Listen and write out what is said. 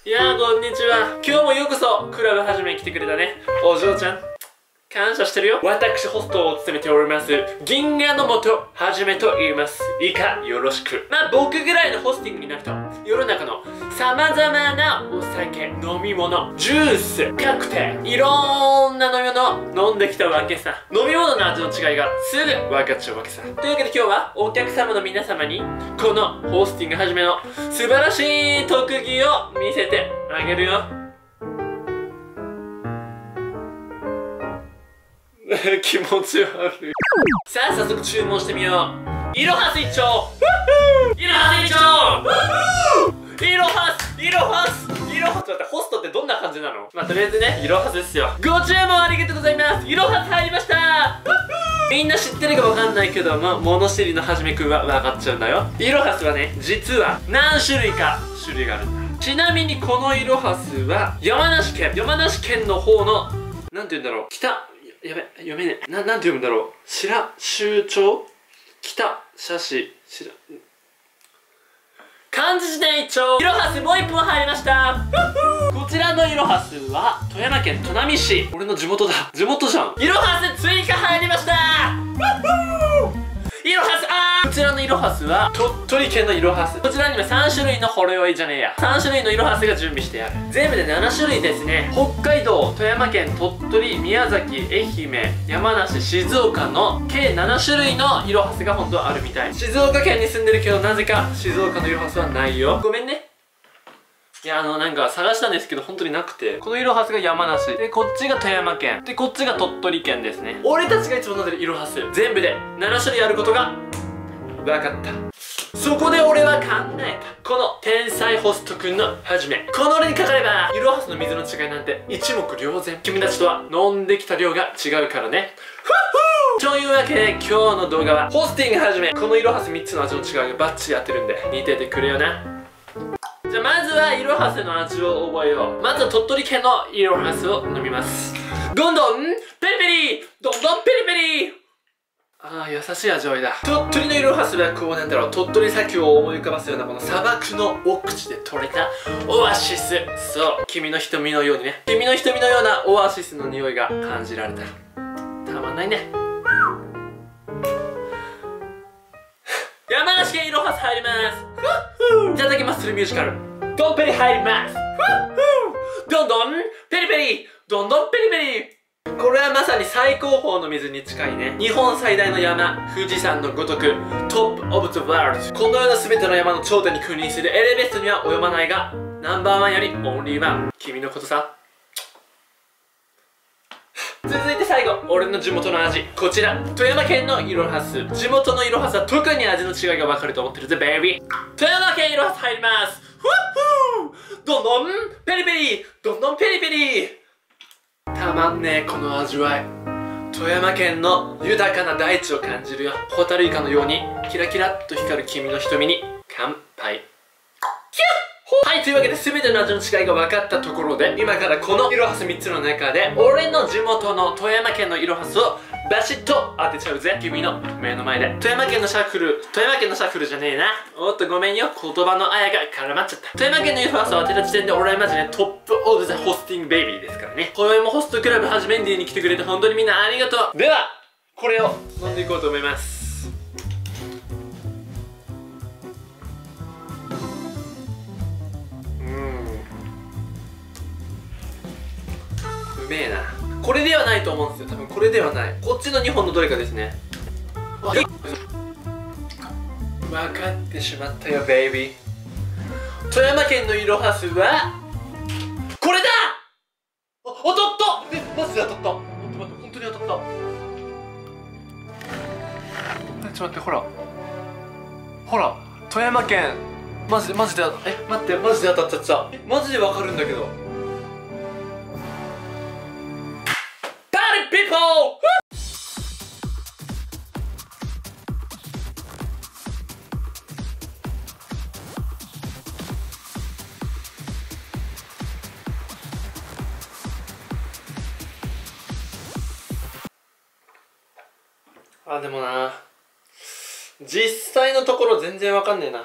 いやー、こんにちは。今日もようこそクラブはじめに来てくれたね。お嬢ちゃん、感謝してるよ。私ホストを務めております銀河の元はじめと言います。いいかよろしく。まあ僕ぐらいのホスティングになると世の中の様々なお酒、飲み物、ジュース、カクテル、いろんな飲み物飲んできたわけさ。飲み物の味の違いがすぐ分かっちゃうわけさ。というわけで今日はお客様の皆様にこのホスティングはじめの素晴らしい特技を見せてあげるよ。気持ち悪い。さあ早速注文してみよう。いろはす一丁、いろはす一丁、いろはす、いろはす、いろはす。待って、ホストってどんな感じなの？まあとりあえずね、いろはすですよ。ご注文ありがとうございます。いろはす入りました。みんな知ってるかわかんないけども、物知りのはじめくんは分かっちゃうんだよ。いろはすはね、実は何種類か種類があるんだ。ちなみにこのいろはすは山梨県の方のなんて言うんだろう、やべ、読めねえ。なんて読むんだろう。白州町北写市漢字辞典一丁。いろはすもう一本入りました。こちらのいろはすは富山県砺波市。俺の地元だ。地元じゃん。いろはす追加入りました。いろはす、こちらのいろはすは鳥取県のいろはす。こちらには3種類のほろ酔いじゃねえや、3種類のいろはすが準備してある。全部で7種類ですね。北海道、富山県、鳥取、宮崎、愛媛、山梨、静岡の計7種類のいろはすが本当はあるみたい。静岡県に住んでるけどなぜか静岡のいろはすはないよ。ごめんね。いやなんか探したんですけど本当になくて、このいろはすが山梨で、こっちが富山県で、こっちが鳥取県ですね。俺たちがいつも飲んでるいろはす全部で7種類あることが分かった。そこで俺は考えた。この天才ホストくんのはじめ、この俺にかかればいろはすの水の違いなんて一目瞭然。君たちとは飲んできた量が違うからね。というわけで今日の動画はホスティングはじめ、このいろはす3つの味の違いがバッチリやってるんで似ててくれよな。じゃあまずはいろはすの味を覚えよう。まずは鳥取県のいろはすを飲みます。どんどんペリペリ、どんどんペリペリ。ああ、優しい味わいだ。鳥取のいろはすはこうなんだろう、鳥取砂丘を思い浮かばすようなこの砂漠の奥地で採れたオアシス。そう、君の瞳のようにね、君の瞳のようなオアシスの匂いが感じられた。たまんないね。山梨県いろはす入ります。いただきますするミュージカルドンペリ入ります。どんどんペリペリ、どんどんペリペリ。これはまさに最高峰の水に近いね。日本最大の山富士山のごとくトップオブザワールド。このような全ての山の頂点に君臨するエレベストには及ばないが、ナンバーワンよりオンリーワン、君のことさ。続いて最後、俺の地元の味。こちら富山県のいろはす。地元のいろはすは特に味の違いが分かると思ってるぜベイビー。富山県いろはす入ります。どんどんペリペリ、どんどんペリペリ。たまんねえこの味わい。富山県の豊かな大地を感じるよ。ホタルイカのようにキラキラっと光る君の瞳に乾杯。キュッ。はい、というわけで全ての味の違いが分かったところで、今からこのいろはす3つの中で俺の地元の富山県のいろはすをバシッと当てちゃうぜ。君の目の前で。富山県のシャッフルじゃねえな。おっとごめんよ、言葉のあやが絡まっちゃった。富山県のいろはすを当てた時点で俺はマジねトップオブザホスティングベイビーですからね。今宵もホストクラブはじめんディに来てくれて本当にみんなありがとう。ではこれを飲んでいこうと思います。うめえな。これではないと思うんですよ。多分これではない。こっちの2本のどれかですね。分かってしまったよベイビー。富山県のいろはすはこれだ。当たった。マジで当たった。本当に当たった。ちょっと待って、ほら富山県マジで待って、マジで当たっちゃった。マジでわかるんだけど。でもな、実際のところ全然わかんねえな。